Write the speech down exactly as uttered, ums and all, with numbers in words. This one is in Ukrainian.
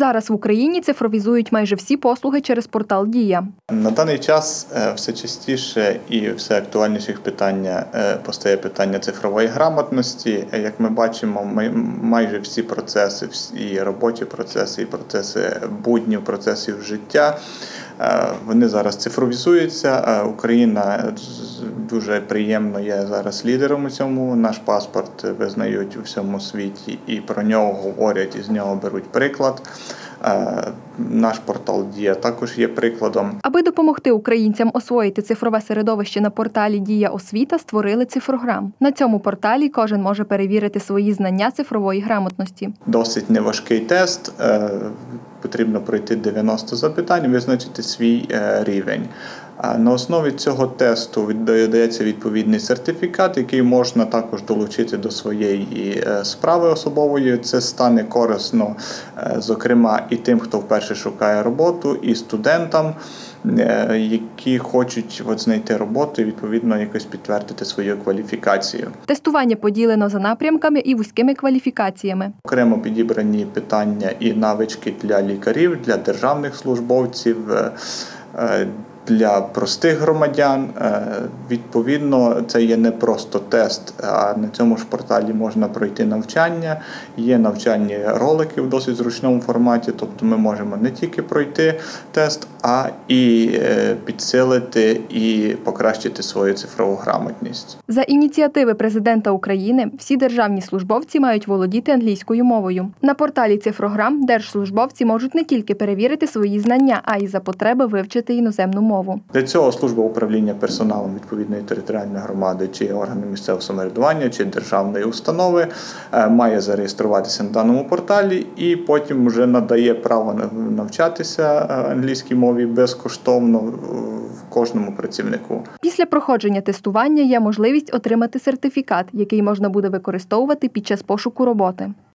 Зараз в Україні цифровізують майже всі послуги через портал «Дія». На даний час все частіше і все актуальніше питання постає питання цифрової грамотності. Як ми бачимо, майже всі процеси, і робочі процеси, і процеси буднів, процесів життя, вони зараз цифровізуються. Україна дуже приємно є зараз лідером у цьому. Наш паспорт визнають у всьому світі і про нього говорять, і з нього беруть приклад. Наш портал «Дія» також є прикладом. Аби допомогти українцям освоїти цифрове середовище на порталі «Дія освіта», створили цифрограм. На цьому порталі кожен може перевірити свої знання цифрової грамотності. Досить неважкий тест. Потрібно пройти дев'яносто запитань, визначити свій рівень. На основі цього тесту видається відповідний сертифікат, який можна також долучити до своєї справи особової. Це стане корисно, зокрема, і тим, хто вперше шукає роботу, і студентам, які хочуть от знайти роботу і, відповідно, якось підтвердити свою кваліфікацію. Тестування поділено за напрямками і вузькими кваліфікаціями. Окремо підібрані питання і навички для лікарів, для державних службовців, для простих громадян. Відповідно, це є не просто тест, а на цьому ж порталі можна пройти навчання. Є навчальні ролики в досить зручному форматі, тобто ми можемо не тільки пройти тест, а і підсилити і покращити свою цифрову грамотність. За ініціативи президента України всі державні службовці мають володіти англійською мовою. На порталі цифрограм держслужбовці можуть не тільки перевірити свої знання, а й за потреби вивчити іноземну мову. Для цього служба управління персоналом відповідної територіальної громади чи органу місцевого самоврядування, чи державної установи має зареєструватися на даному порталі і потім вже надає право навчатися англійській мові безкоштовно кожному працівнику. Після проходження тестування є можливість отримати сертифікат, який можна буде використовувати під час пошуку роботи.